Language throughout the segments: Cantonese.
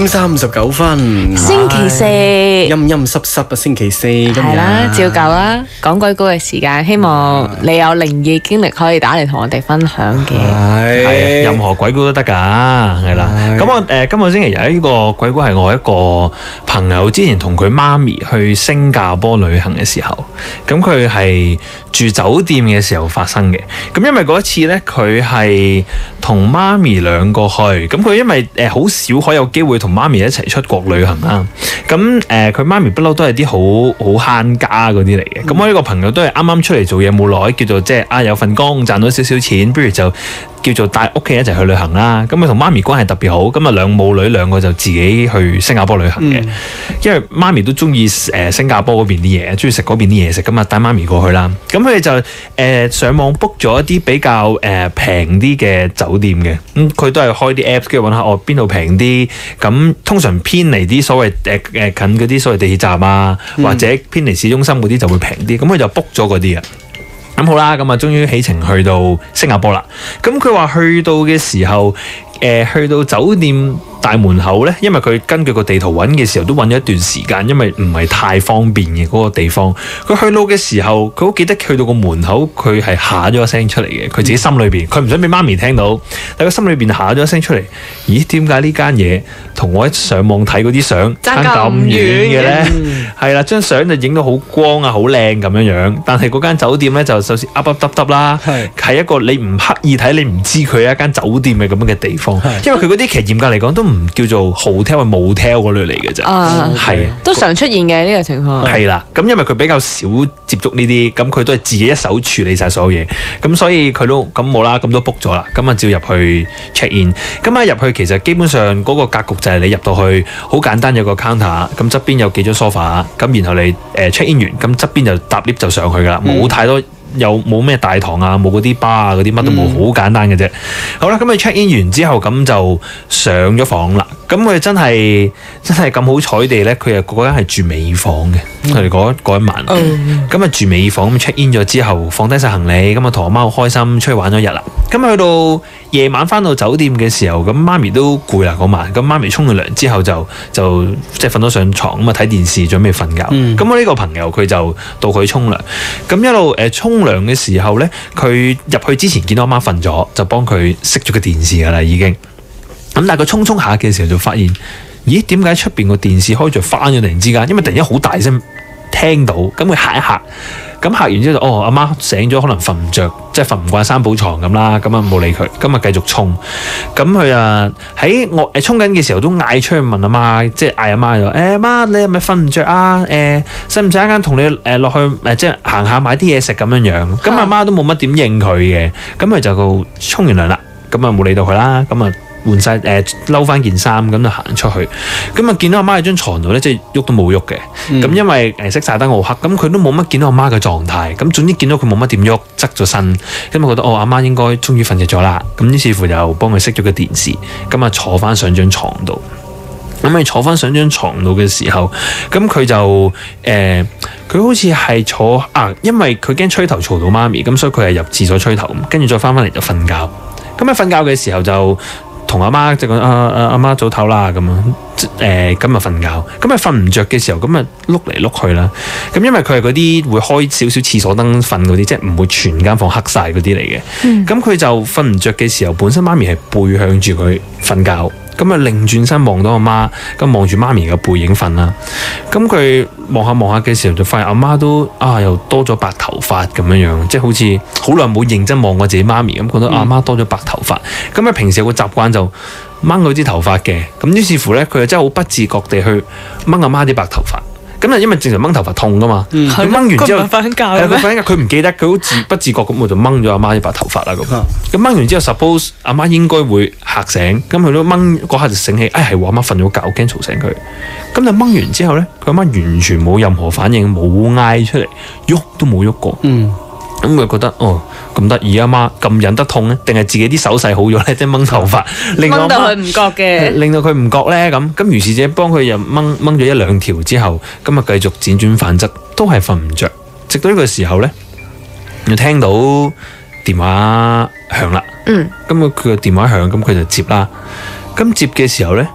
5:39， 星期四陰陰濕濕嘅星期四， 係啦，照舊啦，講鬼故嘅時間，希望你有靈異經歷可以打嚟同我哋分享嘅。 係任何鬼故都得㗎，係啦。咁我今個星期日呢個鬼故係我一個朋友之前同佢媽咪去新加坡旅行嘅時候，咁佢係住酒店嘅時候發生嘅。咁因為嗰一次呢，佢係同媽咪兩個去，咁佢因為好少可有機會同媽咪一齊出國旅行啦。咁佢媽咪不嬲都係啲好慳家嗰啲嚟嘅。咁我呢個朋友都係啱啱出嚟做嘢冇耐，叫做即係有份工賺到少少錢，不如就叫做帶屋企一齊去旅行啦。咁佢同媽咪關係特別好，咁啊兩母女兩個就自己去新加坡旅行嘅。因為媽咪都中意新加坡嗰邊啲嘢，中意食嗰邊啲嘢食，咁啊帶媽咪過去啦。咁佢哋就上網 book 咗一啲比較平啲嘅酒店嘅。咁佢都係開啲 apps 跟住揾下邊度平啲。咁通常偏離啲所謂近嗰啲所謂地鐵站啊，或者偏離市中心嗰啲就會平啲。咁佢就 book 咗嗰啲啊。咁好啦，咁啊終於起程去到新加坡啦。咁佢話去到嘅時候，去到酒店大門口呢，因為佢根據個地圖揾嘅時候都揾咗一段時間，因為唔係太方便嘅嗰個地方。佢去到嘅時候，佢好記得去到個門口，佢係嚇咗一聲出嚟嘅。佢自己心裏邊，佢唔想俾媽咪聽到，但係佢心裏邊嚇咗一聲出嚟。咦？點解呢間嘢同我一上網睇嗰啲相差咁遠嘅呢？係啦，張相就影到好光啊，好靚咁樣樣。但係嗰間酒店呢，就首先凹凹凸凸啦，係一個你唔刻意睇，你唔知佢係一間酒店嘅咁樣嘅地方。因為佢嗰啲其實嚴格嚟講都唔叫做 hotel 係 motel 嗰類嚟嘅啫，係都常出現嘅呢個情況。 係啦，咁因為佢比較少接觸呢啲，咁佢都係自己一手處理晒所有嘢，咁所以佢都咁冇啦，咁都 book 咗啦，咁啊照入去 check in， 咁啊入去其實基本上嗰個格局就係你入到去好簡單，有個 counter， 咁側邊有幾張 sofa， 咁然後你check in 完，咁側邊就搭 lift 就上去噶啦，冇太多。又冇咩大堂啊，冇嗰啲巴啊，嗰啲乜都冇，好簡單嘅啫。好啦，咁你 check in 完之後，咁就上咗房啦。咁佢真係咁好彩地咧，佢又嗰間係住尾房嘅，佢哋嗰一晚。咁啊住尾房，咁 check in 咗之後，放低晒行李，咁啊同阿媽好開心出去玩咗一日啦。咁去到夜晚翻到酒店嘅時候，咁媽咪都攰啦嗰晚。咁媽咪沖完涼之後就即係瞓咗上床，咁啊睇電視準備瞓覺。咁我呢個朋友佢就到佢沖涼，咁一路沖涼嘅時候咧，佢入去之前見到阿媽瞓咗，就幫佢熄咗個電視噶啦已經。咁但係佢沖下嘅時候就發現，咦？點解出邊個電視開着翻咗？突然之間，因為突然間好大聲聽到，咁佢嚇一嚇。咁嚇完之後就阿媽醒咗，可能瞓唔着，即係瞓唔慣三寶床咁啦。咁啊冇理佢，咁啊繼續沖。咁佢啊喺我沖緊嘅時候都嗌出去問阿媽，即係嗌阿媽就阿媽你係咪瞓唔着啊？使唔使一陣同你落去即係行下買啲嘢食咁樣樣？咁阿媽都冇乜點應佢嘅。咁佢就沖完涼啦，咁啊冇理到佢啦。咁啊換晒嬲翻件衫，咁就行出去。咁啊見到阿媽喺張床度咧，即係喐都冇喐嘅。咁因為熄晒燈好黑，咁佢都冇乜見到阿媽嘅狀態。咁總之見到佢冇乜點喐，側咗身。咁啊覺得阿媽應該終於瞓着咗啦。咁於是乎就幫佢熄咗個電視。咁啊坐翻上張床度。咁你坐翻上張床度嘅時候，咁佢就佢好似係坐因為佢驚吹頭嘈到媽咪，咁所以佢係入廁所吹頭，跟住再翻嚟就瞓覺。咁喺瞓覺嘅時候就同阿媽就講阿媽早唞啦咁樣，咁啊瞓覺，咁啊瞓唔着嘅時候，咁啊碌嚟碌去啦。咁因為佢係嗰啲會開少少廁所燈瞓嗰啲，即係唔會全間房黑晒嗰啲嚟嘅。咁佢就瞓唔着嘅時候，本身媽咪係背向住佢瞓覺。咁啊，擰轉身望到阿媽，咁望住媽咪嘅背影瞓啦。咁佢望下嘅時候，就發現阿媽都又多咗白頭髮咁樣樣，即係好似好耐冇認真望過自己媽咪咁，覺得阿媽多咗白頭髮。咁啊，平時有個習慣就掹佢啲頭髮嘅，咁於是乎咧，佢就真係好不自覺地去掹阿媽啲白頭髮。咁啊，因為正常掹頭髮痛噶嘛，佢掹完之後， 瞓覺佢唔記得，佢好不自覺咁，我就掹咗阿媽啲白頭髮啦咁。咁掹完之後 ，suppose 阿媽應該會嚇醒，咁佢都掹嗰下就醒起，係阿媽瞓咗覺，驚嘈醒佢。咁就掹完之後咧，佢阿媽完全冇任何反應，冇嗌出嚟，喐都冇喐過。咁佢覺得咁得意，阿媽咁忍得痛咧，定係自己啲手勢好咗咧？即係掹頭髮， 掹到佢唔覺嘅， 令到佢唔覺咧咁。咁如是者幫佢又掹咗一兩條之後，咁啊繼續輾轉反側，都係瞓唔着。直到呢個時候咧，就聽到電話響啦。咁佢個電話響，咁佢就接啦。咁接嘅時候咧，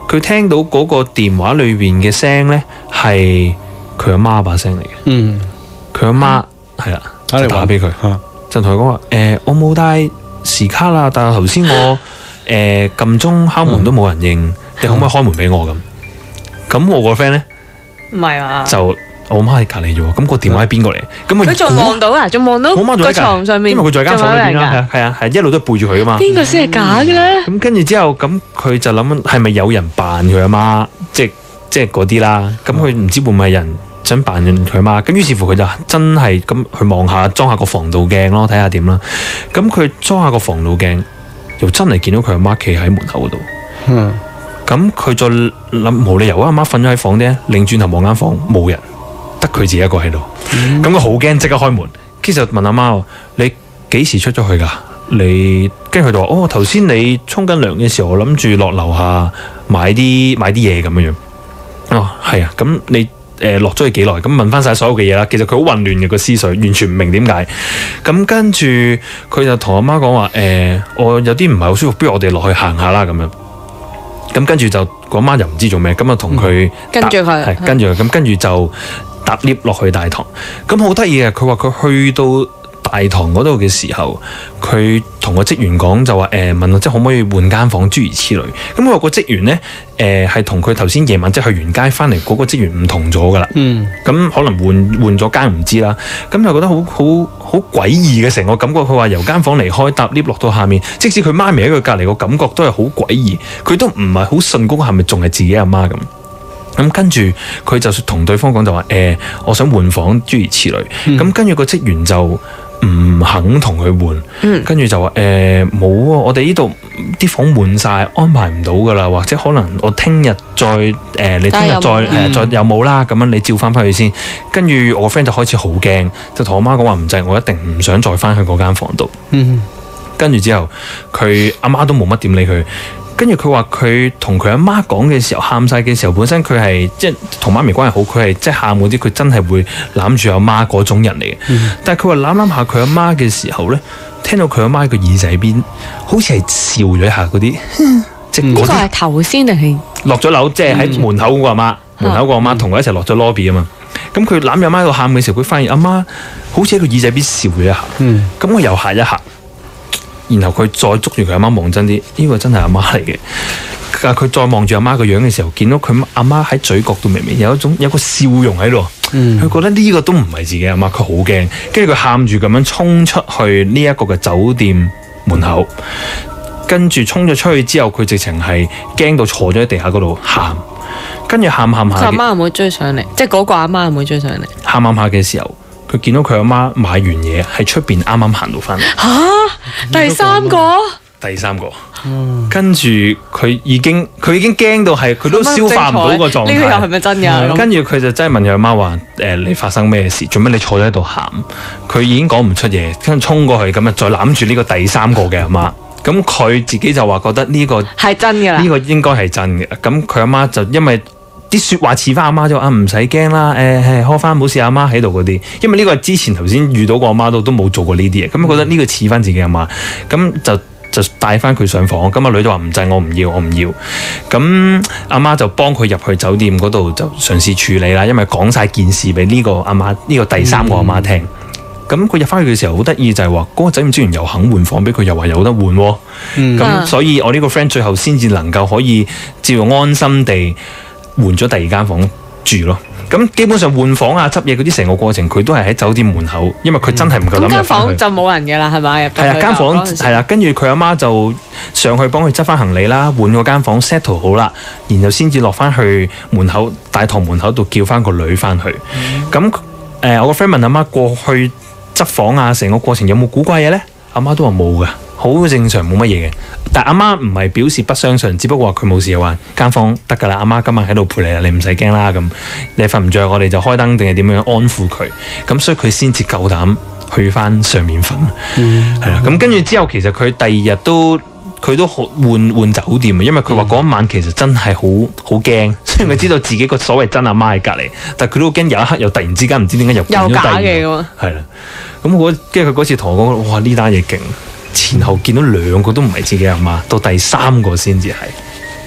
佢聽到嗰個電話裏邊嘅聲咧係佢阿媽把聲嚟嘅。佢阿媽係啦，就打俾佢，就同佢講話我冇帶時卡啦，但係頭先我撳鐘敲門都冇人應，你可唔可以開門俾我咁？咁我個 friend 咧唔係啊， 就我媽喺隔離啫喎，咁個電話係邊個嚟？咁佢仲望到啊，仲望到個床上面， 因為佢在間房裏邊啦，係一路都背住佢噶嘛。 邊個先係假嘅咧？ 咁跟住之後，咁佢就諗係咪有人扮佢阿媽，即係嗰啲啦。咁佢唔知會唔會係人想扮佢阿媽。咁於是乎佢就真係咁去望下，裝下個防盜鏡咯，睇下點啦。咁佢裝下個防盜鏡，又真係見到佢阿媽企喺門口嗰度。咁佢再諗冇理由啊，阿媽瞓咗喺房啫，擰轉頭望間房冇人。得佢自己一個喺度，咁佢好驚，即刻開門，跟住就問阿媽：你幾時出咗去㗎？你跟住佢就話：哦，頭先你沖緊涼嘅時候，我諗住落樓下買啲嘢咁樣樣。哦，係啊，咁你落咗去幾耐？咁問翻晒所有嘅嘢啦。其實佢好混亂嘅個思緒，完全唔明點解。咁跟住佢就同阿媽講話：我有啲唔係好舒服，不如我哋落去行下啦咁樣。咁跟住就個阿媽又唔知做咩，咁啊同佢跟住佢， 係跟住佢，咁跟住就搭 lift 落去大堂。咁好得意嘅，佢話佢去到大堂嗰度嘅時候，佢同個職員講就話問即係可唔可以換間房諸如此類。咁佢話個職員咧係同佢頭先夜晚即係去完街翻嚟嗰個職員唔同咗噶啦。咁可能換咗間唔知啦。咁就覺得好詭異嘅成個感覺。佢話由間房離開搭 lift 落到下面，即使佢媽咪喺佢隔離個感覺都係好詭異。佢都唔係好信嗰個係咪仲係自己阿媽咁。咁跟住佢就同對方講就話我想換房諸如此類。咁跟住個職員就唔肯同佢換，跟住就話冇啊，我哋呢度啲房滿晒，安排唔到噶啦，或者可能我聽日再你聽日再有冇啦，咁樣你照翻去先。跟住我 friend 就開始好驚，就同我媽講話唔制，我一定唔想再翻去嗰間房度。跟住之後，佢阿媽都冇乜點理佢。跟住佢話佢同佢阿媽講嘅時候，喊晒嘅時候，本身佢係即係同媽咪關係好，佢係即係喊嗰啲，佢真係會攬住阿媽嗰種人嚟嘅。但係佢話攬下佢阿媽嘅時候咧，聽到佢阿媽個耳仔邊好似係笑咗一下嗰啲，即係呢個係頭先定係落咗樓，即係喺門口嗰個阿媽，門口個阿媽同佢一齊落咗 lobby 啊嘛。咁佢攬阿媽喺度喊嘅時候，佢發現阿媽好似喺個耳仔邊笑咗一下，咁佢又嚇一下。然後佢再捉住佢阿媽望真啲，呢個真係阿媽嚟嘅。但佢再望住阿媽個樣嘅時候，見到佢阿媽喺嘴角度明明有個笑容喺度，佢覺得呢個都唔係自己阿媽，佢好驚。跟住佢喊住咁樣衝出去呢一個嘅酒店門口，跟住衝咗出去之後，佢直情係驚到坐咗喺地下嗰度喊，跟住喊下。佢阿媽有冇追上嚟？即係嗰個阿媽有冇追上嚟？ 喊下嘅時候。佢見到佢阿媽買完嘢喺出邊啱啱行到翻嚟。 第三個， 跟住佢已經驚到係佢都消化唔到個狀態。 呢個又係咪真㗎？ 跟住佢就真係問佢阿媽話：你發生咩事？做咩你坐咗喺度喊？佢已經講唔出嘢，跟住衝過去咁啊，再攬住呢個第三個嘅阿媽。咁佢自己就話覺得呢個係真㗎啦， 呢個應該係真嘅。咁佢阿媽就因為啲説話似翻阿媽就話唔使驚啦，開翻冇事，阿媽喺度嗰啲，因為呢個係之前頭先遇到個阿媽都冇做過呢啲嘢，咁覺得呢個似翻自己阿媽，咁就帶翻佢上房，咁阿女就話唔制，我唔要，咁阿媽就幫佢入去酒店嗰度就嘗試處理啦，因為講晒件事俾呢個阿媽，呢個第三個阿媽聽，咁佢入翻去嘅時候好得意就係話嗰個酒店職員又肯換房俾佢，又話有得換喎，咁所以我呢個 friend 最後先至能夠可以照安心地換咗第二間房住咯，咁基本上換房啊、執嘢嗰啲成個過程，佢都係喺酒店門口，因為佢真係唔夠膽入翻去。間房就冇人嘅啦，係咪？係啊，間房係啦，跟住佢阿媽就上去幫佢執翻行李啦，換嗰間房 settle 好啦，然後先至落翻去門口大堂門口度叫翻個女翻去。咁我個 friend 問阿媽過去執房啊，成個過程有冇古怪嘢咧？阿媽都話冇㗎。好正常冇乜嘢嘅，但阿媽唔係表示不相信，只不過話佢冇事又話間房得㗎啦，阿媽今晚喺度陪你啦，你唔使驚啦咁。你瞓唔着，我哋就開燈定係點樣安撫佢，咁所以佢先至夠膽去翻上面瞓，係啦。咁跟住之後，其實佢第二日佢都換酒店啊，因為佢話嗰一晚其實真係好驚，雖然佢知道自己個所謂真阿媽喺隔離，但係佢都驚有一刻又突然之間唔知點解又變咗第二個，係啦。咁跟住佢嗰次同我講，哇呢單嘢勁！前後見到兩個都唔係自己阿媽，到第三個先至係。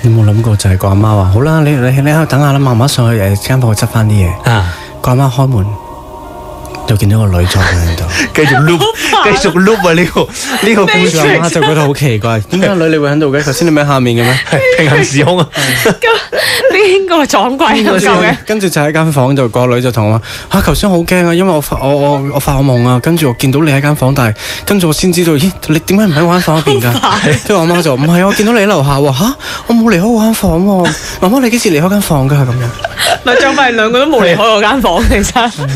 你有冇諗過就係個阿媽話好啦，你喺度等下啦，媽媽上去間房執翻啲嘢。 啊， 個阿媽開門就見到個女坐喺度， 繼續 loop 啊！呢個故事， 阿媽就覺得好奇怪，點解個女你會喺度嘅？頭先你咪喺下面嘅咩？ 平行時空啊！ 邊個撞鬼咁嘅？ 跟住就喺間房度，個女就同我話：頭先好驚啊，因為我發夢啊，跟住我見到你喺間房，但係跟住我先知道，咦，你點解唔喺我間房入邊㗎？跟住我媽就唔係啊，我見到你喺樓下喎，嚇，我冇離開我間房喎，媽媽你幾時離開間房㗎？咁樣， 咪就係兩個都冇離開我間房，其實。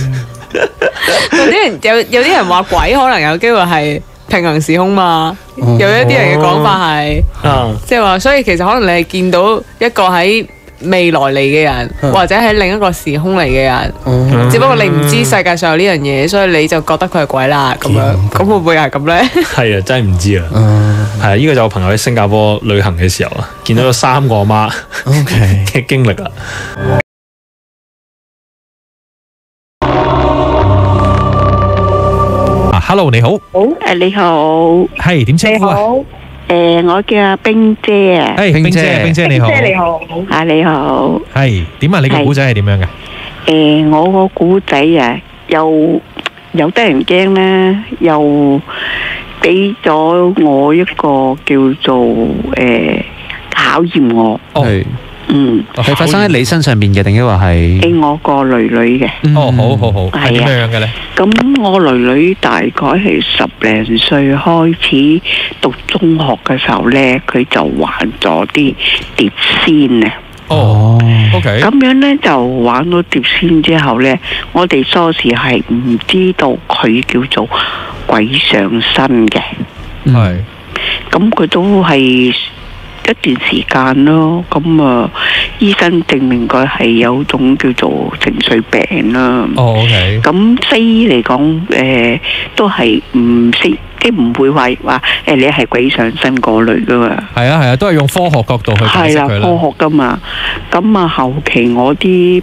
有啲人話鬼可能有機會係平行時空嘛，有一啲人嘅講法係，即係話，所以其實可能你係見到一個喺未來嚟嘅人，或者喺另一個時空嚟嘅人，只不過你唔知世界上有呢樣嘢，所以你就覺得佢係鬼啦咁樣，咁會唔會係咁咧？ 係啊，真係唔知啊。係啊，呢個就我朋友喺新加坡旅行嘅時候啊，見到有3個阿媽嘅經歷啊。Hello， 你好。 好，你好。 係點稱呼啊？ 我叫阿冰姐啊。 冰姐你好。 你好。你好。 係點啊？你個古仔係點樣嘅？ 我個古仔啊，又得人驚啦，又俾咗我一個叫做考驗我。 係。係發生喺你身上面嘅，定抑或係？ 我個女嘅。 好，係點樣嘅咧？ 咁我女大概係10零歲開始讀中學嘅時候咧，佢就玩咗啲碟仙啊。 OK。咁樣咧就玩到碟仙之後咧，我哋初時係唔知道佢叫做鬼上身嘅。 係。 咁佢都係一段時間咯，咁醫生證明佢係有種叫做情緒病啦。 OK。 咁西醫嚟講，都係唔識，即係唔會話你係鬼上身嗰類噶嘛。 係啊，都係用科學角度去解釋佢啦。 係啦，科學噶嘛。咁後期我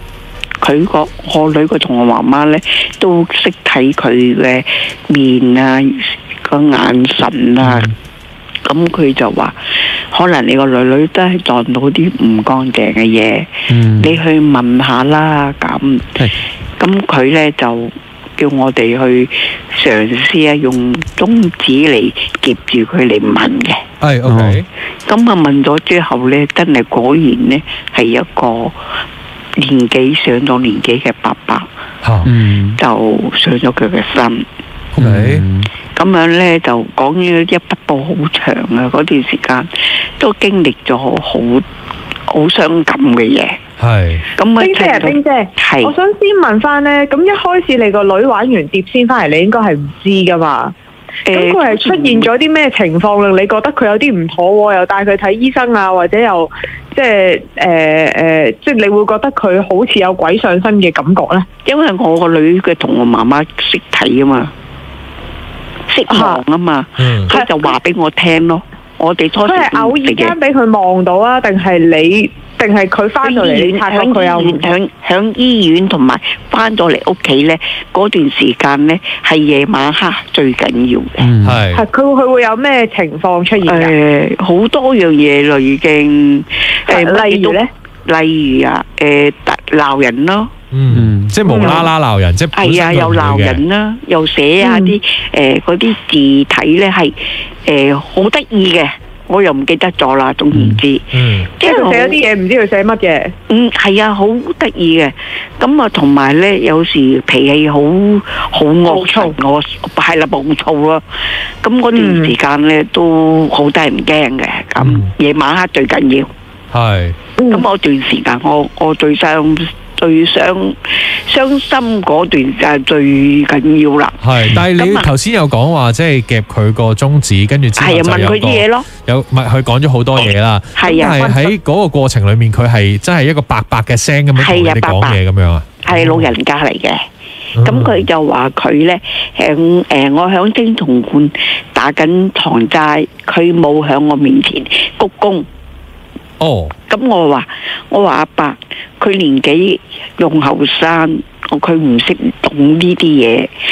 女個同我媽媽咧，都識睇佢嘅面啊，個眼神啊。咁佢就話，可能你個女都係撞到啲唔乾淨嘅嘢，你去問下啦。咁佢咧就叫我哋去嘗試用中指嚟夾住佢嚟問嘅。 係 OK。 咁問咗之後咧，真係果然咧係一個上咗年紀嘅伯伯，就上咗佢嘅身。 OK。 咁樣咧就講咗一筆報好長啊！嗰段時間都經歷咗好傷感嘅嘢。 係。 咁冰姐， 係。 我想先問翻咧，咁一開始你個女玩完碟仙翻嚟，你應該係唔知噶嘛？咁佢係出現咗啲咩情況令你覺得佢有啲唔妥，又帶佢睇醫生啊，或者又即係即係你會覺得佢好似有鬼上身嘅感覺咧？ 因為我個女嘅同我媽媽識睇啊嘛。識望啊嘛，佢就話俾我聽咯。我哋初時佢係偶然間俾佢望到啊，定係佢翻到嚟你睇到佢有響醫院同埋翻咗嚟屋企咧，嗰段時間咧係夜晚黑最緊要嘅。 係佢會有咩情況出現？ 好多樣嘢啦，已經例如咧， 例如啊，鬧人咯。 即係無啦啦鬧人，即係係啊，又鬧人啦，又寫下啲嗰啲字體咧係好得意嘅，我又唔記得咗啦。總言之， 即係佢寫咗啲嘢，唔知佢寫乜嘅。 係啊，好得意嘅。咁啊，同埋咧，有時脾氣好惡躁，我係啦，暴躁咯。咁嗰段時間咧都好得人驚嘅。咁夜晚黑最緊要係。 咁嗰段時間，我最傷心嗰段就最緊要啦。 係，但係你頭先有講話，即係夾佢個中指，跟住之後就問佢啲嘢咯。 佢講咗好多嘢啦。 係啊， 但係喺嗰個過程裏面，佢係真係一個白白嘅聲咁樣同你哋講嘢咁樣啊？ 係老人家嚟嘅。咁佢就話佢咧我響青松觀打緊堂齋，佢冇響我面前鞠躬。咁我話阿伯，佢年紀仲後生，佢唔識懂呢啲嘢，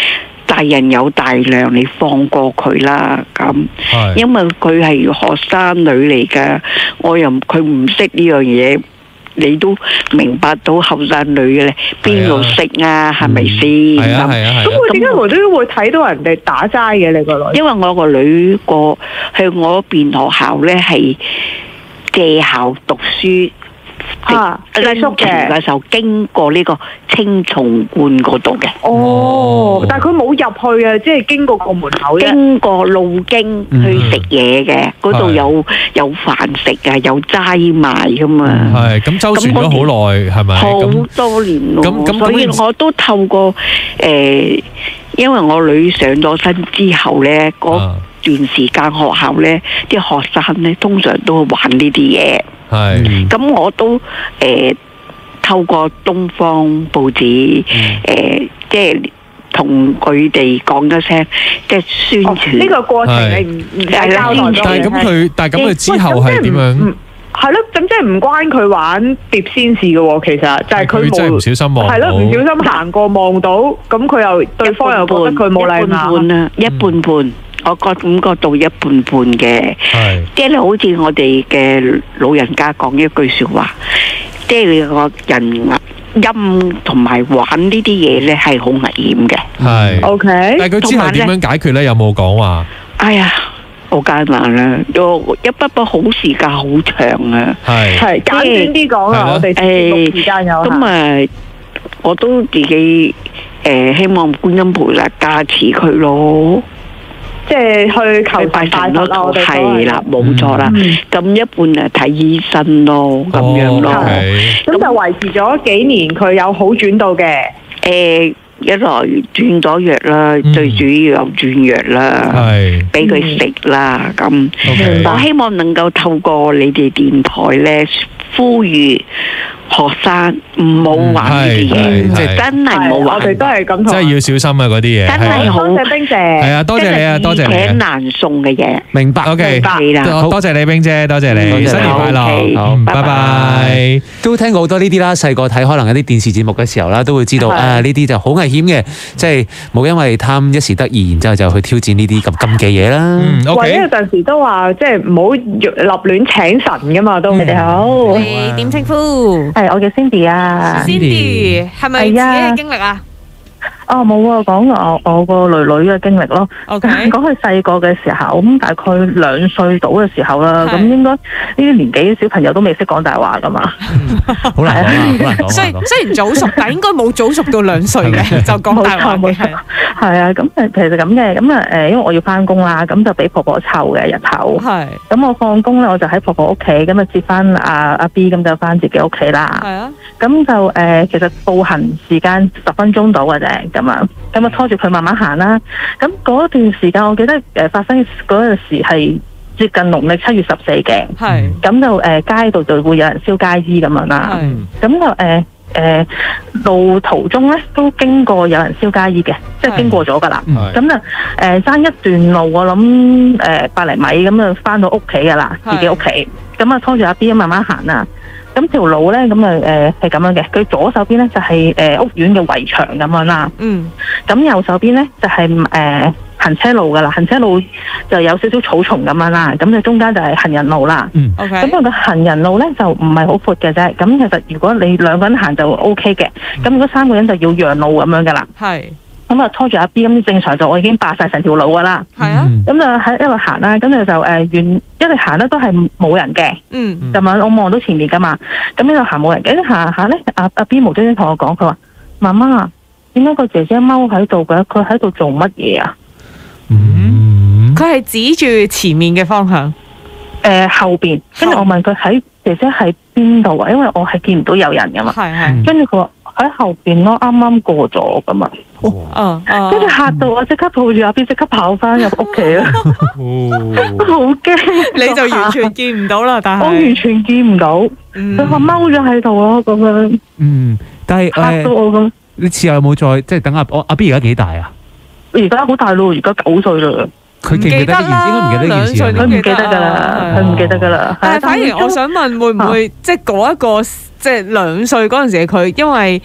大人有大量，你放過佢啦咁。因為佢係學生女嚟㗎，佢唔識呢樣嘢。你都明白到後生女嘅咧，邊度識啊？係咪先？ 係啊。咁佢點解無端端會睇到人哋打齋嘅？你個女？ 因為我個女去我邊學校咧係借校讀書。 寄宿嘅時候經過呢個青松觀嗰度嘅。 但係佢冇入去啊，即係經過個門口啫。 經過路經去食嘢嘅，嗰度有飯食啊，有齋賣噶嘛。 係咁周旋咗好耐，係咪？ 好多年咯。所以我都透過因為我女上咗身之後咧，嗰段時間學校咧，啲學生咧通常都會玩呢啲嘢。咁我都透過東方報紙即係同佢哋講一聲，即係宣傳。 呢個過程你唔使交代咗。 但係咁佢之後係點樣？ 係咯，咁即係唔關佢玩碟仙事嘅喎，其實就係佢冇唔小心望到。 係咯，唔小心行過望到，咁佢又對方又覺得佢冇禮貌。 一半半。我感覺到一半半嘅，即係好似我哋嘅老人家講一句説話，即係個人陰同埋玩呢啲嘢咧係好危險嘅。 係 ，OK。 但係佢之後點樣解決咧？有冇講話？ 哎呀，好艱難啦，一筆筆好時間好長啊。 係簡短啲講啊，我哋時間有限。 咁我都自己希望觀音菩薩加持佢咯。 即係去求拜神咯， 係啦，冇錯啦。咁一半睇醫生咯，咁樣咯。 咁就維持咗幾年，佢有好轉到嘅。 一來轉咗藥啦，最主要有轉藥啦，俾佢食啦。咁我希望能夠透過你哋電台咧，呼籲學生唔好玩呢啲嘢，即係真係唔好玩。 我哋都係咁， 真係要小心啊！嗰啲嘢真係好。 多謝冰姐， 係啊，多謝你啊，多謝你。 請難送嘅嘢， 明白。OK，多謝你冰姐，多謝你，新年快樂，好，拜拜。 都聽過好多呢啲啦，細個睇可能有啲電視節目嘅時候啦，都會知道呢啲就好危險嘅，即係冇因為貪一時得意，然之後就去挑戰呢啲咁禁忌嘢啦。 或者有陣時都話即係唔好立亂請神噶嘛，都你哋好。 你點稱呼？ 係我叫 Cindy 啊。 Cindy 係咪自己嘅經歷啊？ 冇啊，講我個女女嘅經歷咯。 OK， 講佢細個嘅時候，咁大概2歲到嘅時候啦，咁應該呢啲年紀小朋友都未識講大話噶嘛。 好難講。 雖然早熟，但應該冇早熟到2歲嘅就講大話嘅。 係啊，咁其實咁嘅，咁因為我要翻工啦，咁就俾婆婆湊嘅日頭。係。咁我放工咧，我就喺婆婆屋企，咁啊接翻阿 B，咁就翻自己屋企啦。係啊。咁就其實步行時間10分鐘到嘅啫。咁啊拖住佢慢慢行啦。咁嗰段時間，我記得發生嗰陣時係接近農曆7月14嘅。係。咁就街度就會有人燒街衣咁樣啦。係。咁就路途中咧都經過有人燒街衣嘅，即係經過咗噶啦。咁就爭一段路，我諗100厘米咁就翻到屋企噶啦，自己屋企。咁啊拖住阿 B 慢慢行啦。咁條路咧，咁係咁樣嘅。佢左手邊咧就係屋苑嘅圍牆咁樣啦。嗯。咁右手邊咧就係行車路噶啦，行車路就有少少草叢咁樣啦。咁就中間就係行人路啦。嗯。OK。咁個行人路咧就唔係好闊嘅啫。咁其實如果你2個人行就 OK 嘅。咁如果3個人就要讓路咁樣噶啦。係。咁啊拖住阿 B，咁正常就我已經霸晒成條路噶啦。係啊。咁就喺一路行啦，咁就一路行咧都係冇人嘅。嗯。咁樣我望到前面噶嘛，咁一路行冇人嘅，一路行下咧，阿 B 無端端同我講，佢話：媽媽，點解個姐姐踎喺度嘅？佢喺度做乜嘢啊？ 佢係指住前面嘅方向。 後邊。跟住我問佢姐姐喺邊度啊？因為我係見唔到有人噶嘛。係。跟住佢話喺後邊咯，啱啱過咗噶嘛。跟住嚇到我，即刻抱住阿 B，即刻跑翻入屋企啦。好驚！ 你就完全見唔到啦，但係我完全見唔到。佢話踎咗喺度咯，咁樣。 但係嚇到我咁。 你次後有冇再即係等阿 B 而家幾大啊？ 而家好大咯，而家9歲啦。 佢記唔記得呢件事？應該唔記得呢件事。 佢唔記得㗎啦，佢唔記得㗎啦。 但係反而我想問，會唔會即係嗰一個即係2歲嗰陣時嘅佢，因為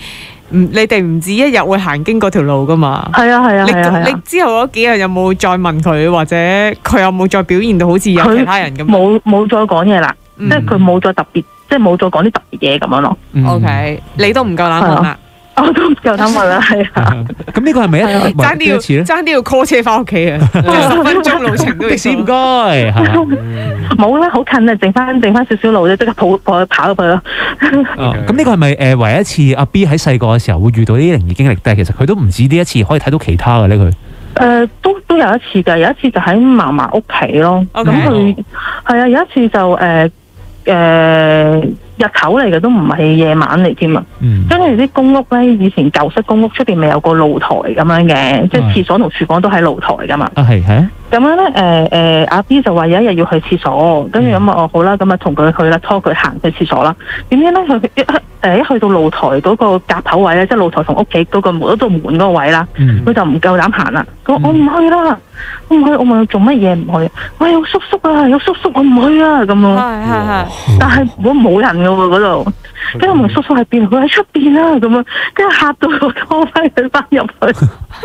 你哋唔止一日會行經嗰條路噶嘛？ 係啊係啊係啊！ 你之後嗰幾日有冇再問佢，或者佢有冇再表現到好似有其他人咁？ 冇再講嘢啦，即係佢冇再特別，即係冇再講啲特別嘢咁樣咯。 OK，你都唔夠膽問啦。 我都唔夠膽問啦，係啊。 咁呢個係咪爭啲要 call 車翻屋企啊？10分鐘路程都要。 唔該， 冇啦，好近啊，剩翻少少路啫，即刻跑入去咯。 咁呢個係咪唯一一次阿 B 喺細個嘅時候會遇到呢啲靈異經歷？但係其實佢都唔止呢一次，可以睇到其他嘅咧佢。 都有一次㗎，有一次就喺嫲嫲屋企咯。咁佢係啊，有一次就日頭嚟嘅，都唔係夜晚嚟添啊！跟住啲公屋咧，以前舊式公屋出邊咪有個露台咁樣嘅，即係廁所同廚房都喺露台噶嘛。 係咁樣咧，阿 B 就話有一日要去廁所，跟住咁好啦，咁同佢去啦，拖佢行去廁所啦。點知咧佢一去到露台嗰個夾口位咧，即係露台同屋企嗰個門嗰個位啦，佢就唔夠膽行啦。佢話我唔去啦，我唔去，我問佢做乜嘢唔去？喂，有叔叔啊，有叔叔，我唔去啊咁咯。係。但係冇人㗎喎嗰度，跟住我問叔叔喺邊，佢喺出邊啦咁樣，跟住嚇到我拖翻佢翻入去。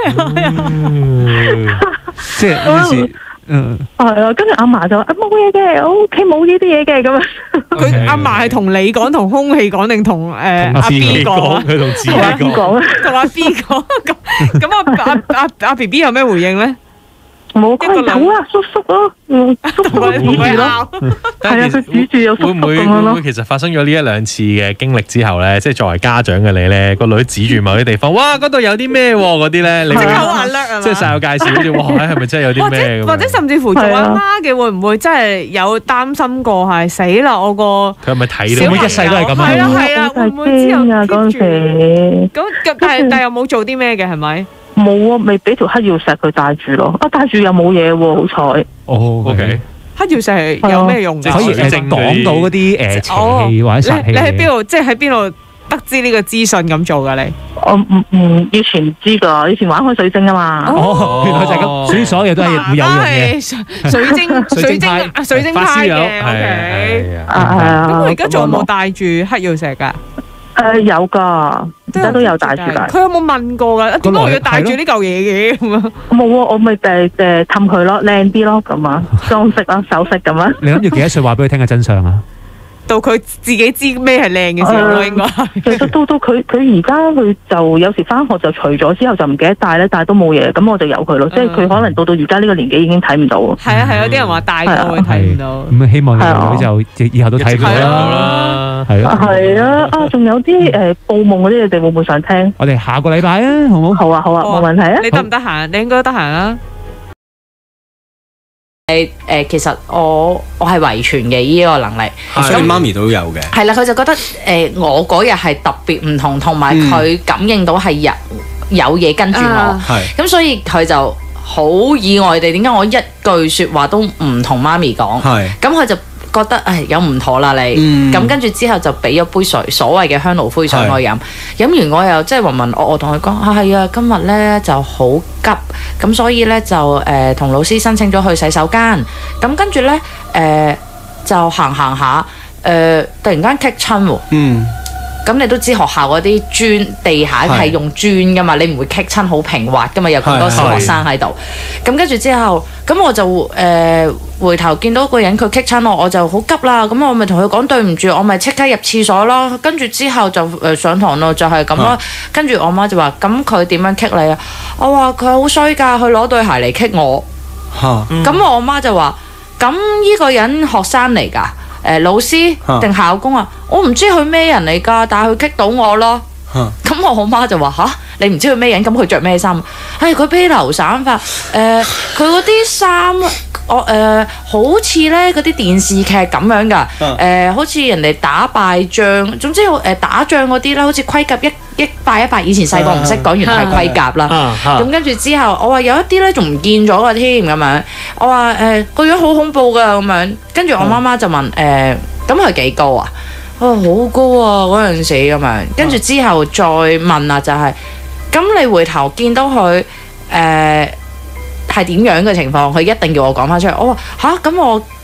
即係嗰時， 係啊，跟住阿嫲就話冇嘢嘅，我屋企冇呢啲嘢嘅咁樣。 佢阿嫲係同你講，同空氣講定同阿 B 講？ 佢同自己講， 同阿 B 講。咁阿 B B 有咩回應咧？ 冇佢好啊，叔叔咯，叔叔指住咯，係啊，佢指住有叔叔咁樣咯。 會唔會其實發生咗呢一兩次嘅經歷之後咧，即係作為家長嘅你咧，個女指住某啲地方，哇，嗰度有啲咩嗰啲咧，你即刻好眼叻， 即係晒有介紹，好似哇，係咪真係有啲咩？ 或者甚至乎做阿媽嘅會唔會真係有擔心過係死啦？我個佢係咪睇到？ 每一世都係咁啊？ 係啊，會唔會之後嗰陣時？ 咁但係又冇做啲咩嘅係咪？ 冇啊，未俾條黑曜石佢戴住咯。戴住又冇嘢喎，好彩。 OK。 黑曜石係有咩用㗎？ 可以講到嗰啲邪氣或者煞氣。 你喺邊度？即係喺邊度得知呢個資訊咁做㗎？你？ 我以前知㗎，以前玩開水晶啊嘛。 原來就係咁，所以所有嘢都係會有用嘅。 水晶派嘅。OK。咁佢而家仲有冇戴住黑曜石㗎？ 有噶，而家都有戴住噶。 佢有冇問過噶？點解我要戴住呢嚿嘢嘅？咁啊， 冇啊，我咪氹佢咯，靚啲咯，咁啊，裝飾啊，首飾咁啊。 你諗住幾多歲話俾佢聽嘅真相啊？ 到佢自己知咩係靚嘅時候咯，應該。 其實到佢而家佢就有時翻學就除咗之後就唔記得戴咧，戴都冇嘢，咁我就由佢咯。即係佢可能到而家呢個年紀已經睇唔到。係啊係，有啲人話戴咗會睇唔到。 咁希望佢就以後都睇唔到啦。係啊。係啊，仲有啲報夢嗰啲，你哋會唔會想聽？ 我哋下個禮拜啊，好唔好？ 好啊，冇問題啊。 你得唔得閒？你應該得閒啊。 其實我係遺傳嘅呢個能力， 所以媽咪都有嘅。 係啦，佢就覺得我嗰日係特別唔同，同埋佢感應到係有嘢跟住我，咁所以佢就好意外地，點解我一句説話都唔同媽咪講？咁佢就覺得有唔妥啦你，咁跟住之後就俾咗杯水，所謂嘅香爐灰水我飲，飲完我又即係問我同佢講係啊，今日咧就好急，咁所以咧就同老師申請咗去洗手間，咁跟住咧就行下，突然間棘親喎。咁你都知學校嗰啲磚地下係用磚噶嘛，你唔會棘親好平滑噶嘛，有咁多小學生喺度。咁跟住之後，咁我就回頭見到個人佢棘親我就好急啦。咁我咪同佢講對唔住，我咪即刻入廁所咯。跟住之後就上堂咯，就係咁咯。跟住我媽就話：咁佢點樣棘你啊？我話佢好衰㗎，佢攞對鞋嚟棘我。咁我媽就話：咁呢個人學生嚟㗎？老師定校工啊？我唔知佢咩人嚟㗎，但係佢棘到我咯。咁我媽就話：吓，你唔知佢咩人？咁佢着咩衫？佢披頭散髮，佢嗰啲衫，好似咧嗰啲電視劇咁樣㗎。好似人哋打敗仗，總之打仗嗰啲啦，好似盔甲一塊，以前細個唔識講，原來係盔甲啦。咁跟住之後，我話有一啲咧仲唔見咗㗎添咁樣。我話個樣好恐怖㗎咁樣。跟住我媽媽就問咁佢幾高啊？好高啊嗰陣時咁樣。跟住之後再問啊，就係咁你回頭見到佢係點樣嘅情況？佢一定要我講翻出嚟。我話吓，咁我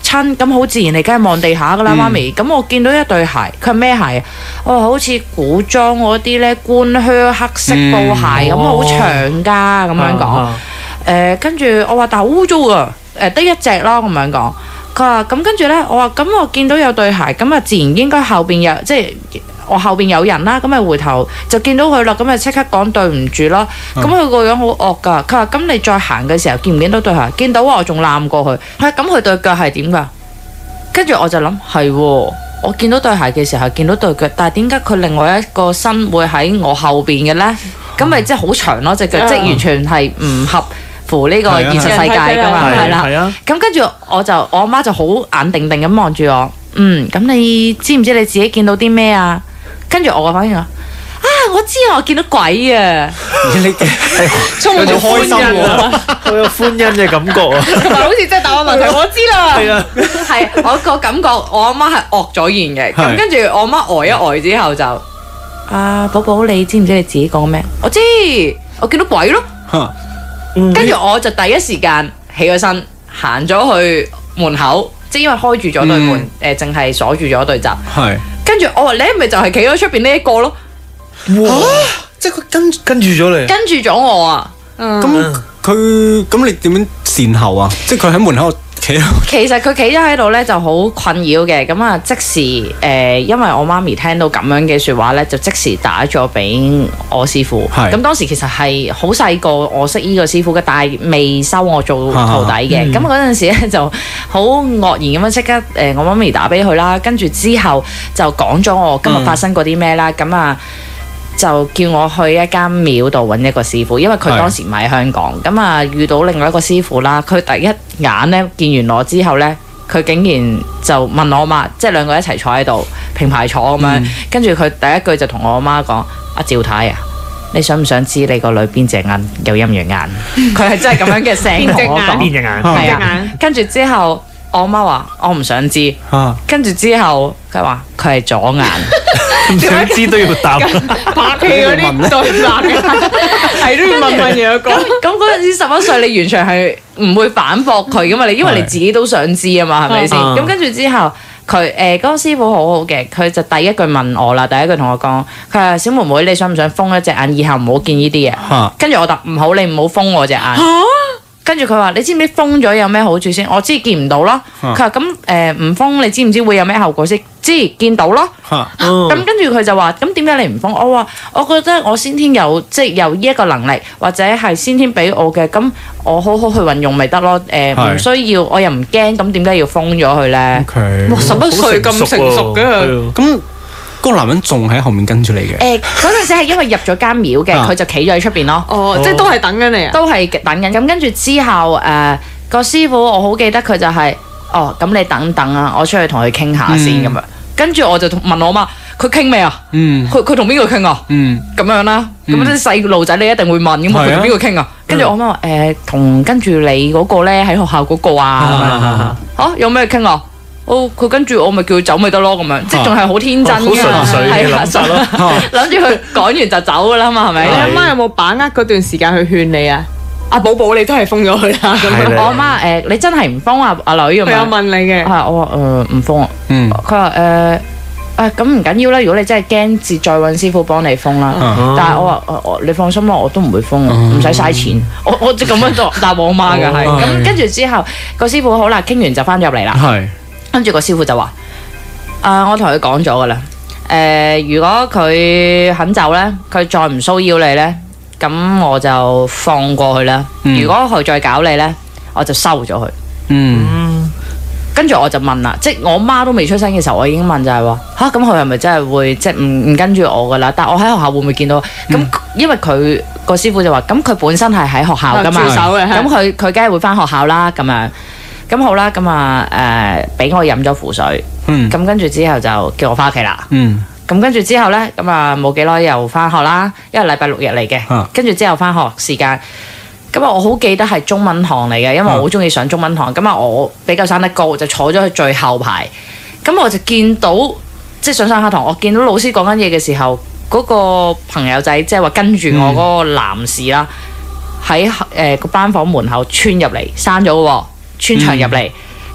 親，咁好自然你梗係望地下噶啦，媽咪。咁我見到一對鞋，佢係咩鞋啊？我話好似古裝嗰啲咧官靴黑色布鞋咁，好長㗎咁樣講。跟住我話但係污糟啊，得一隻咯咁樣講。佢話咁跟住咧，我話咁我見到有對鞋，咁啊自然應該後邊有即係。我後邊有人啦，咁咪回頭就見到佢啦，咁咪即刻講對唔住咯。咁佢個樣好惡㗎。佢話：咁你再行嘅時候見唔見到對鞋？見到我仲攬過去。係咁，佢對腳係點㗎？跟住我就諗係喎，我見到對鞋嘅時候見到對腳，但係點解佢另外一個身會喺我後邊嘅咧？咁咪即係好長咯隻腳，即係完全係唔合乎呢個現實世界㗎嘛，係啦。咁跟住我阿媽就好眼定定咁望住我。咁你知唔知你自己見到啲咩啊？跟住我個反應話：我知啊，我見到鬼啊！ 你充滿咗開心喎，好有歡欣嘅感覺啊！ 同埋好似真係答我問題，我知啦。 係啊， 係我個感覺，我阿媽係惡咗言嘅。咁跟住我阿媽呆一呆之後就：寶寶，你知唔知你自己講咩？我知，我見到鬼咯。跟住我就第一時間起咗身，行咗去門口。即係因為開住咗對門，淨係鎖住咗對閘。係。跟住我話：你係咪就係企喺出邊呢一個咯？ 哇！即係佢跟住咗你。 跟住咗我啊！ 咁你點樣善後啊？即係佢喺門口企。 其實佢企咗喺度咧就好困擾嘅，咁啊即時因為我媽咪聽到咁樣嘅説話咧，就即時打咗俾我師傅。咁當時其實係好細個，我識依個師傅嘅，但係未收我做徒弟嘅。咁嗰陣時咧就好愕然咁樣即刻我媽咪打俾佢啦，跟住之後就講咗我今日發生過啲咩啦，咁啊。就叫我去一間廟度揾一個師傅，因為佢當時唔喺香港，咁啊遇到另外一個師傅啦。佢第一眼咧見完我之後咧，佢竟然就問我媽，即係兩個一齊坐喺度平排坐咁樣，跟住佢第一句就同我媽講：阿趙太啊，你想唔想知你個女邊隻眼有陰陽眼？佢係真係咁樣嘅聲同我講。 邊隻眼？ 係啊。跟住之後，我媽話：我唔想知。跟住之後，佢話佢係左眼。 唔想知都要答， 拍戲嗰啲對白嘅，係都要問嘢講。 咁嗰陣時11歲，你完全係唔會反駁佢噶嘛？因為你自己都想知啊嘛，係咪先？咁跟住之後，佢嗰個師傅好好嘅，佢就第一句問我啦，第一句同我講，佢話：小妹妹，你想唔想封一隻眼？以後唔好見呢啲嘢。跟住我答：唔好，你唔好封我隻眼。跟住佢話：你知唔知封咗有咩好處先？我知見唔到咯。佢話：咁唔封，你知唔知會有咩後果先？知見到咯。咁跟住佢就話：咁點解你唔封？我話：我覺得我先天有即係有呢一個能力，或者係先天俾我嘅，咁我好好去運用咪得咯。唔需要，我又唔驚，咁點解要封咗佢咧？哇！11歲咁成熟嘅佢。 咁嗰個男人仲喺後面跟住你嘅？ 嗰陣時係因為入咗間廟嘅，佢就企咗喺出邊咯。 哦，即係都係等緊你啊？ 都係等緊。咁跟住之後，個師傅我好記得佢就係，咁你等等啊，我出去同佢傾下先咁樣。跟住我就問我媽，佢傾咩啊？佢同邊個傾啊？咁樣啦。咁啲細路仔你一定會問咁，佢同邊個傾啊？跟住我媽話：同跟住你嗰個咧喺學校嗰個啊。嚇，有咩傾啊？佢跟住我咪叫佢走咪得咯，咁樣即係仲係好天真嘅， 好純粹嘅諗法咯。 諗住佢講完就走噶啦嘛，係咪？ 你阿媽有冇把握嗰段時間去勸你啊？阿寶寶，你都係封咗佢啦。 我阿媽你真係唔封啊？阿女咁樣。佢有問你嘅。 係我話唔封啊。佢話咁唔緊要啦，如果你真係驚，再揾師傅幫你封啦。但係我話你放心啦，我都唔會封啊，唔使嘥錢。我即係咁樣答我媽㗎係。咁跟住之後個師傅好啦，傾完就翻咗入嚟啦。跟住個師傅就話：我同佢講咗噶啦，如果佢肯走咧，佢再唔騷擾你咧，咁我就放過佢啦。如果佢再搞你咧，我就收咗佢。跟住我就問啦，即係我媽都未出生嘅時候，我已經問就係話：咁佢係咪真係會即係唔跟住我噶啦？但係我喺學校會唔會見到？咁因為佢個師傅就話：咁佢本身係喺學校噶嘛，咁佢梗係會翻學校啦，咁樣。咁好啦，咁俾我飲咗符水，咁跟住之後就叫我翻屋企啦。咁跟住之後咧，咁冇幾耐又翻學啦，因為禮拜6日嚟嘅。跟住之後翻學時間，咁我好記得係中文堂嚟嘅，因為我好中意上中文堂。咁我比較生得高，就坐咗去最後排。咁我就見到即係上下堂，我見到老師講緊嘢嘅時候，嗰個朋友仔即係話跟住我嗰個男士啦，喺個班房門口穿入嚟，閂咗喎。穿牆入嚟，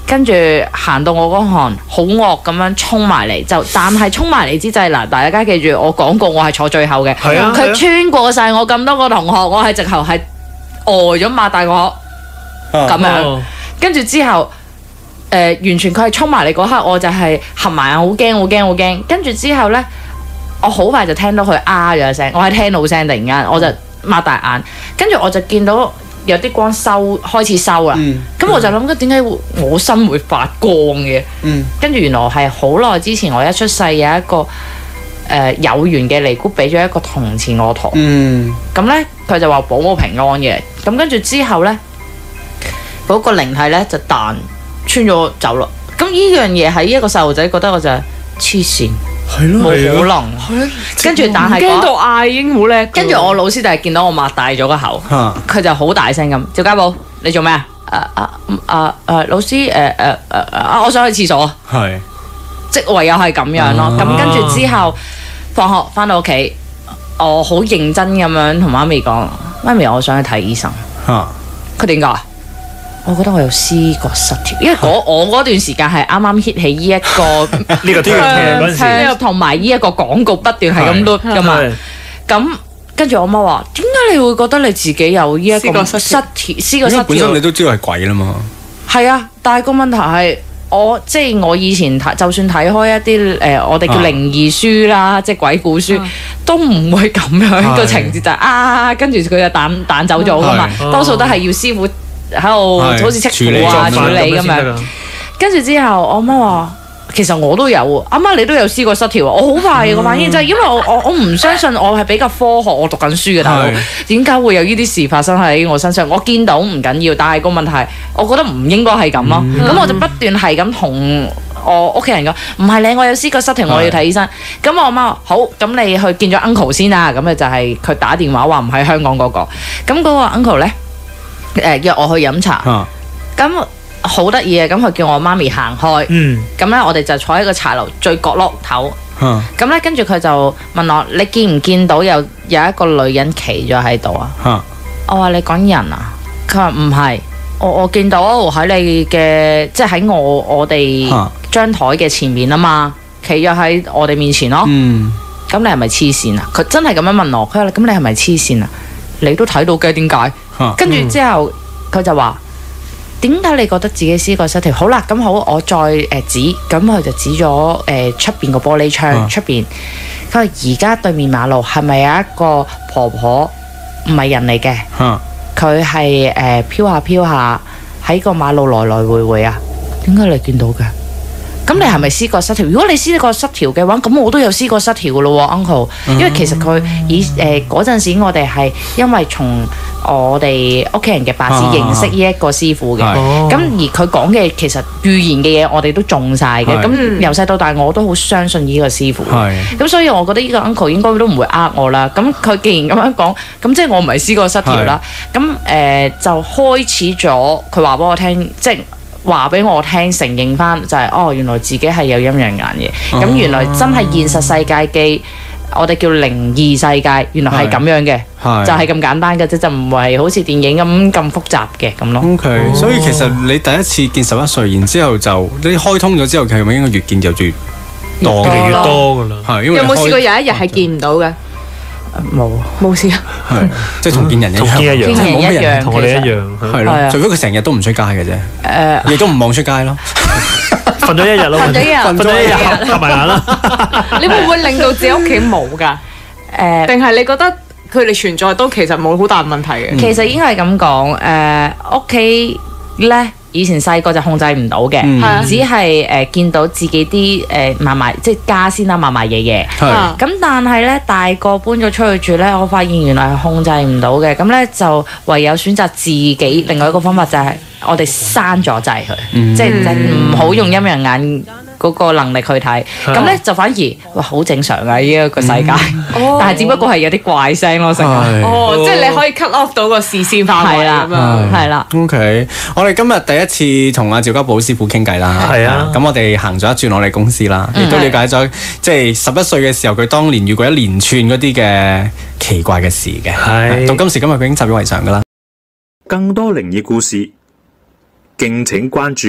跟住行到我嗰行，好惡咁樣衝埋嚟，但係衝埋嚟之際嗱，大家記住我講過我係坐最後嘅，佢穿過晒我咁多個同學，我係直頭係呆咗擘大個口咁樣，跟住之後完全佢係衝埋嚟嗰刻，我就係合埋眼，好驚好驚好驚，跟住之後呢，我好快就聽到佢咗一聲，我係聽到聲，突然間我就擘大眼，跟住我就見到有啲光開始收啦，咁我就諗緊點解我身會發光嘅？跟住原來係好耐之前我一出世有一個有緣嘅尼姑俾咗一個銅錢我陀，咁呢，佢就話保我平安嘅，咁跟住之後呢，嗰個靈體呢就彈穿咗走啦。咁呢樣嘢喺一個細路仔覺得我就係黐線。冇可能，跟住但係驚到嗌已經好叻。 跟住我老師就係見到我擘大咗個口，佢就好大聲咁，趙家寶，你做咩啊？老師我想去廁所。係，即唯有係咁樣咯。咁跟住之後放學翻到屋企，我好認真咁樣同媽咪講，媽咪我想去睇醫生。佢點解？我覺得我有思覺失調，因為我嗰段時間係啱啱 hit 起呢一個呢個聽同埋呢一個廣告不斷係咁 loop 噶嘛。咁跟住我媽話：點解你會覺得你自己有呢一個失調？思覺失調。 本身你都知道係鬼啦嘛。係啊，但係個問題係即係我以前就算睇開一啲我哋叫靈異書啦，即係鬼故書，都唔會咁樣個情節就係跟住佢就彈走咗噶嘛。多數都係要師傅喺度好似戚父啊處理咁樣，跟住之後我媽話其實我都有，阿媽你都有思覺失調啊！我好快個反應就係因為我唔相信我係比較科學，我讀緊書嘅大佬，點解會有呢啲事發生喺我身上？我見到唔緊要，但係個問題我覺得唔應該係咁咯。咁我就不斷係咁同我屋企人講，唔係你，我有思覺失調，我要睇醫生。咁我阿媽話好，咁你去見咗 uncle 先啦。咁就係佢打電話話唔喺香港嗰個。咁嗰個 uncle 咧。約我去飲茶，咁好得意啊！咁佢叫我媽咪行開，咁咧我哋就坐喺個茶樓最角落頭，咁咧跟住佢就問我：你見唔見到有一個女人企咗喺度啊？我話你講人啊？佢話唔係，我見到喺你嘅，即係喺我哋張台嘅前面啊嘛，企咗喺我哋面前咯。咁你係咪黐線啊？佢真係咁樣問我，佢話咁你係咪黐線啊？你都睇到嘅，點解？跟住之後，佢就話：點解你覺得自己思覺失調？好啦，咁好，我再指，咁佢就指咗出邊個玻璃窗出邊。佢話而家對面馬路係咪有一個婆婆唔係人嚟嘅？佢係飄下飄下喺個馬路來來回回啊！點解你見到嘅？咁你係咪思覺失調？如果你思覺失調嘅話，咁我都有思覺失調嘅咯喎 ，uncle。因為其實佢嗰陣時，我哋係因為從我哋屋企人嘅八字認識呢一個師傅嘅。咁而佢講嘅其實預言嘅嘢，我哋都中晒嘅。咁由細到大，我都好相信呢個師傅。咁所以我覺得呢個 uncle 應該都唔會呃我啦。咁佢既然咁樣講，咁即係我唔係思覺失調啦。咁就開始咗，佢話俾我聽，即係。話俾我聽，承認翻就係原來自己係有陰陽眼嘅。咁原來真係現實世界嘅我哋叫靈異世界，原來係咁樣嘅，就係咁簡單嘅啫，就唔係好似電影咁複雜嘅咁咯。 OK，所以其實你第一次見11歲，然之後就你開通咗之後，其實應該越見就越多嘅，越多噶啦。係，因為有冇試過有一日係見唔到嘅？冇試啊， 係即係同見人一樣， 冇乜人同我哋一樣， 係咯。除非佢成日都唔出街嘅啫，亦都唔望出街咯。 瞓咗一日咯，瞓咗一日，合埋眼啦。 你會唔會令到自己屋企冇㗎？定係你覺得佢哋存在都其實冇好大問題嘅？ 其實應該係咁講，屋企咧。以前細個就控制唔到嘅，只係見到自己啲嫲嫲，即係家先啦，嫲嫲爺爺。咁但係咧，大個搬咗出去住咧，我發現原來係控制唔到嘅。咁咧就唯有選擇自己。另外一個方法就係我哋閂咗掣佢，即係唔好用陰陽眼嗰個能力去睇。咁咧就反而好正常啊！呢一個世界，但係只不過係有啲怪聲咯，成日。 即係你可以 cut off 到個視線範圍咁樣。 係啦。 OK，我哋今日第一次同阿趙家寶師傅傾偈啦。係啊。咁我哋行咗一轉我哋公司啦，亦都了解咗即係11歲嘅時候，佢當年遇過一連串嗰啲嘅奇怪嘅事嘅。係。到今時今日佢已經習以為常㗎啦。 更多靈異故事，敬請關注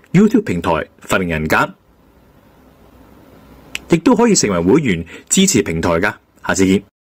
YouTube 平台發明人格，亦都可以成為會員支持平台㗎。下次見。